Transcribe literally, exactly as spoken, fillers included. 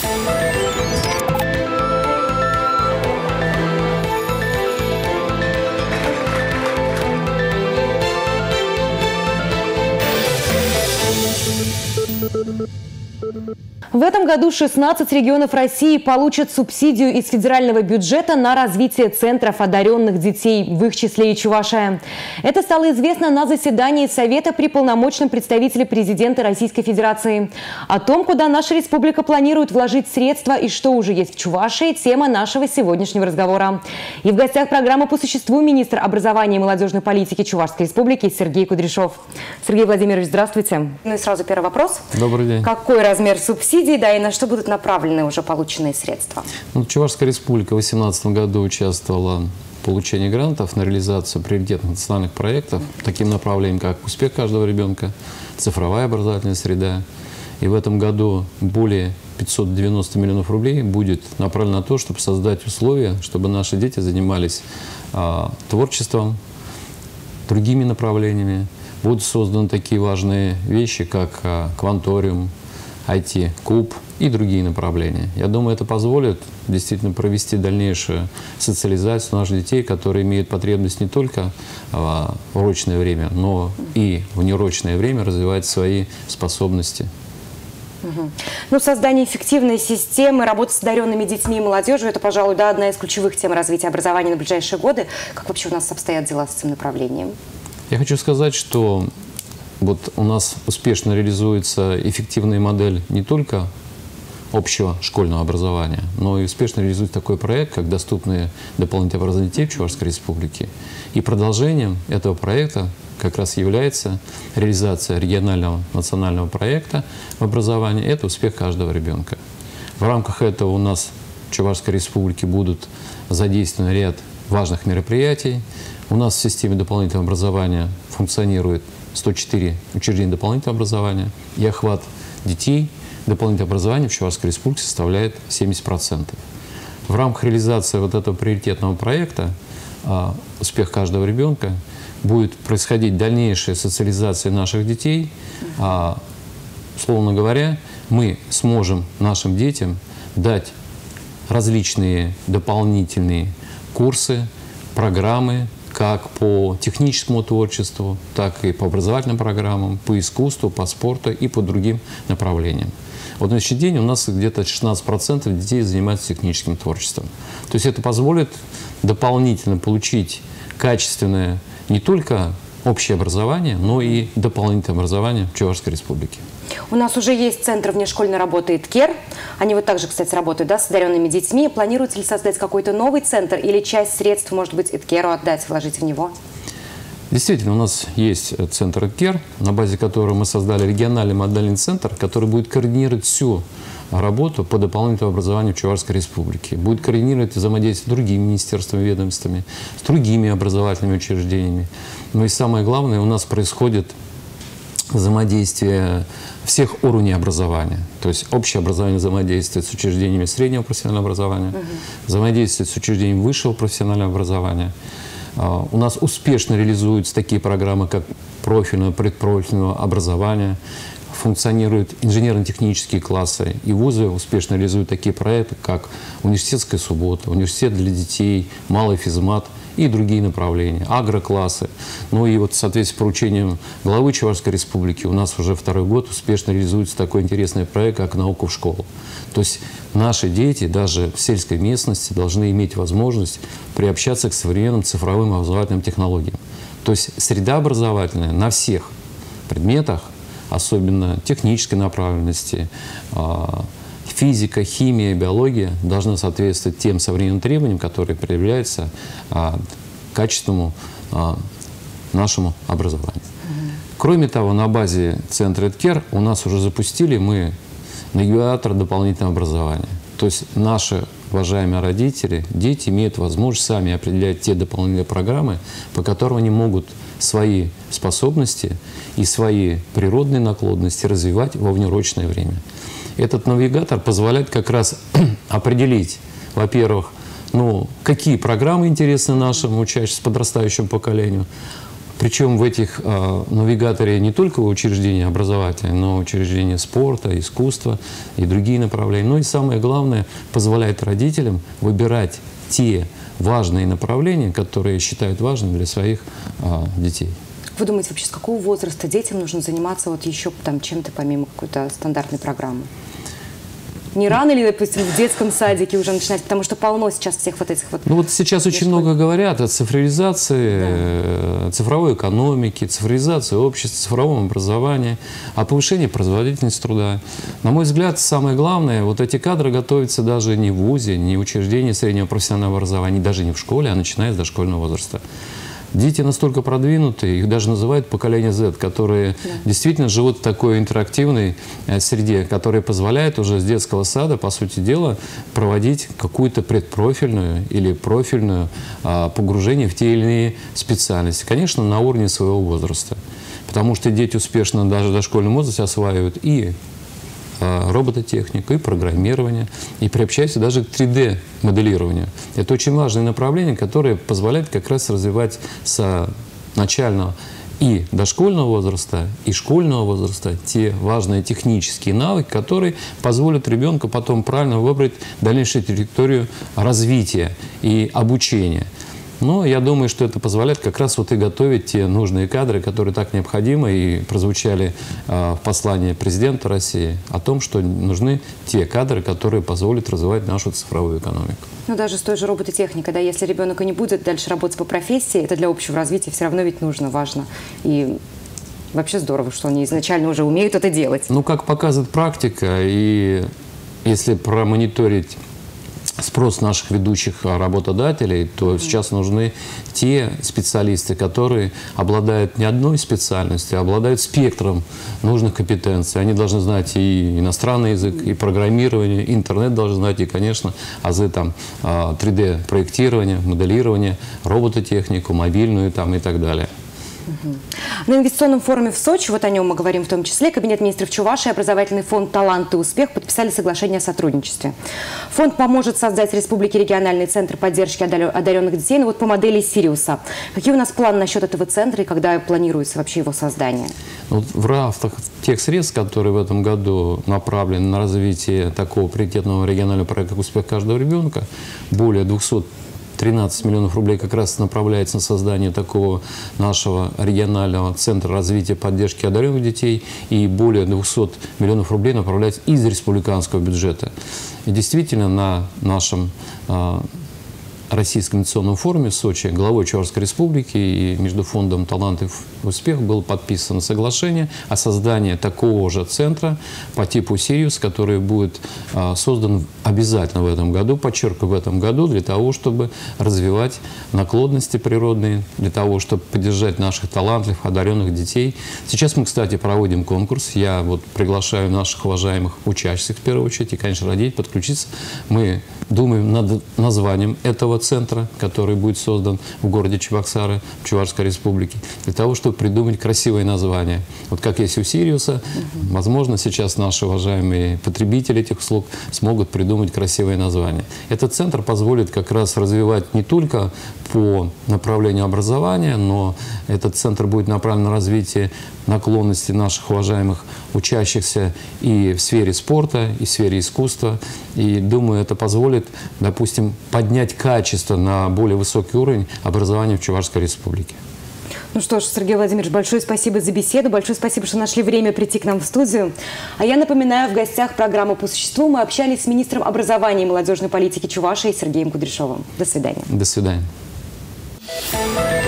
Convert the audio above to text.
В этом году шестнадцать регионов России получат субсидию из федерального бюджета на развитие центров одаренных детей, в их числе и Чувашия. Это стало известно на заседании Совета при полномочном представителе президента Российской Федерации. О том, куда наша республика планирует вложить средства и что уже есть в Чувашии, тема нашего сегодняшнего разговора. И в гостях программы по существу министр образования и молодежной политики Чувашской республики Сергей Кудряшов. Сергей Владимирович, здравствуйте. Ну и сразу первый вопрос. Добрый день. Какой размер субсидий? Да, и на что будут направлены уже полученные средства? Ну, Чувашская республика в две тысячи восемнадцатом году участвовала в получении грантов на реализацию приоритетных национальных проектов, таким направлением, как успех каждого ребенка, цифровая образовательная среда. И в этом году более пятисот девяноста миллионов рублей будет направлено на то, чтобы создать условия, чтобы наши дети занимались а, творчеством, другими направлениями. Будут созданы такие важные вещи, как а, кванториум, ай ти-куб и другие направления. Я думаю, это позволит действительно провести дальнейшую социализацию наших детей, которые имеют потребность не только в урочное время, но и в неурочное время развивать свои способности. Угу. Ну, создание эффективной системы, работа с одаренными детьми и молодежью – это, пожалуй, да, одна из ключевых тем развития образования на ближайшие годы. Как вообще у нас обстоят дела с этим направлением? Я хочу сказать, что вот у нас успешно реализуется эффективная модель не только общего школьного образования, но и успешно реализует такой проект, как доступные дополнительные образования детей в Чувашской республике. И продолжением этого проекта как раз является реализация регионального национального проекта в образовании. Это успех каждого ребенка. В рамках этого у нас в Чувашской республике будут задействованы ряд важных мероприятий. У нас в системе дополнительного образования функционирует сто четыре учреждения дополнительного образования, и охват детей дополнительного образования в Чувашской республике составляет семьдесят процентов. В рамках реализации вот этого приоритетного проекта «Успех каждого ребенка» будет происходить дальнейшая социализация наших детей. Условно говоря, мы сможем нашим детям дать различные дополнительные курсы, программы, как по техническому творчеству, так и по образовательным программам, по искусству, по спорту и по другим направлениям. Вот на сегодняшний день у нас где-то шестнадцать процентов детей занимаются техническим творчеством. То есть это позволит дополнительно получить качественное не только общее образование, но и дополнительное образование в Чувашской республике. У нас уже есть центр внешкольной работы ИТКЕР. Они вот также, кстати, работают, да, с одаренными детьми. Планируется ли создать какой-то новый центр или часть средств, может быть, ИТКЕРу отдать, вложить в него? Действительно, у нас есть центр ИТКЕР, на базе которого мы создали региональный модельный центр, который будет координировать всю работу по дополнительному образованию в Чувашской республике. Будет координировать взаимодействие с другими министерствами, ведомствами, с другими образовательными учреждениями. Но и самое главное, у нас происходит взаимодействие всех уровней образования. То есть общее образование взаимодействует с учреждениями среднего профессионального образования, угу. взаимодействует с учреждениями высшего профессионального образования. У нас успешно реализуются такие программы, как профильного, предпрофильного образования, функционируют инженерно-технические классы, и вузы успешно реализуют такие проекты, как университетская суббота, университет для детей, малый физмат и другие направления, агроклассы. Ну и вот в соответствии с поручением главы Чувашской республики у нас уже второй год успешно реализуется такой интересный проект, как «Наука в школу». То есть наши дети даже в сельской местности должны иметь возможность приобщаться к современным цифровым образовательным технологиям. То есть среда образовательная на всех предметах, особенно технической направленности, физика, химия, биология, должна соответствовать тем современным требованиям, которые предъявляются к качественному нашему образованию. Кроме того, на базе центра ИТКЕР у нас уже запустили мы навигатор дополнительного образования. То есть наши уважаемые родители, дети имеют возможность сами определять те дополнительные программы, по которым они могут свои способности и свои природные наклонности развивать во внеурочное время. Этот навигатор позволяет как раз определить, во-первых, ну, какие программы интересны нашему учащемуся, подрастающему поколению, Причем в этих э, навигаторе не только учреждения образовательные, но учреждения спорта, искусства и другие направления. Ну и самое главное, позволяет родителям выбирать те важные направления, которые считают важными для своих э, детей. Вы думаете, вообще с какого возраста детям нужно заниматься вот еще там чем-то помимо какой-то стандартной программы? Не рано ли, допустим, в детском садике уже начинать? Потому что полно сейчас всех вот этих вот... Ну вот сейчас очень много говорят о цифровизации, да. цифровой экономики, цифровизации общества, цифровом образовании, о повышении производительности труда. На мой взгляд, самое главное, вот эти кадры готовятся даже не в вузе, не в учреждении среднего профессионального образования, даже не в школе, а начиная с дошкольного возраста. Дети настолько продвинутые, их даже называют поколение зет, которые да. действительно живут в такой интерактивной среде, которая позволяет уже с детского сада, по сути дела, проводить какую-то предпрофильную или профильную а, погружение в те или иные специальности. Конечно, на уровне своего возраста. Потому что дети успешно даже в дошкольном возрасте осваивают и робототехнику, и программирование, и приобщаются даже к три дэ моделированию. Это очень важное направление, которое позволяет как раз развивать с начального и дошкольного возраста, и школьного возраста те важные технические навыки, которые позволят ребенку потом правильно выбрать дальнейшую траекторию развития и обучения. Но я думаю, что это позволяет как раз вот и готовить те нужные кадры, которые так необходимы и прозвучали э, в послании президента России о том, что нужны те кадры, которые позволят развивать нашу цифровую экономику. Ну даже с той же робототехникой, да, если ребенок и не будет дальше работать по профессии, это для общего развития все равно ведь нужно, важно. И вообще здорово, что они изначально уже умеют это делать. Ну, как показывает практика, и если промониторить спрос наших ведущих работодателей, то mm-hmm. сейчас нужны те специалисты, которые обладают не одной специальностью, а обладают спектром нужных компетенций. Они должны знать и иностранный язык, и программирование, и интернет должны знать, и, конечно, азы там три дэ проектирования, моделирования, робототехнику, мобильную там, и так далее. На инвестиционном форуме в Сочи, вот о нем мы говорим в том числе, Кабинет министров Чувашии и образовательный фонд «Талант и успех» подписали соглашение о сотрудничестве. Фонд поможет создать в республике региональный центр поддержки одаренных детей, но вот по модели Сириуса. Какие у нас планы насчет этого центра и когда планируется вообще его создание? Вот в рамках тех средств, которые в этом году направлены на развитие такого приоритетного регионального проекта как «Успех каждого ребенка», более двухсот тринадцати миллионов рублей как раз направляется на создание такого нашего регионального центра развития поддержки одаренных детей, и более двухсот миллионов рублей направляется из республиканского бюджета. И действительно на нашем э, Российском инвестиционном форуме в Сочи главой Чувашской республики и между фондом «Талант и успех» было подписано соглашение о создании такого же центра по типу «Сириус», который будет а, создан обязательно в этом году, подчеркиваю, в этом году, для того, чтобы развивать наклонности природные, для того, чтобы поддержать наших талантливых, одаренных детей. Сейчас мы, кстати, проводим конкурс. Я вот приглашаю наших уважаемых учащихся, в первую очередь, и, конечно, родителей подключиться. Мы думаем над названием этого центра, который будет создан в городе Чебоксары, в Чувашской республике, для того, чтобы придумать красивое название. Вот как есть у Сириуса, uh-huh. возможно, сейчас наши уважаемые потребители этих услуг смогут придумать красивое название. Этот центр позволит как раз развивать не только по направлению образования, но этот центр будет направлен на развитие наклонности наших уважаемых учащихся и в сфере спорта, и в сфере искусства. И думаю, это позволит, допустим, поднять качество на более высокий уровень образования в Чувашской республике. Ну что ж, Сергей Владимирович, большое спасибо за беседу, большое спасибо, что нашли время прийти к нам в студию. А я напоминаю, в гостях программы «По существу» мы общались с министром образования и молодежной политики Чувашии Сергеем Кудряшовым. До свидания. До свидания.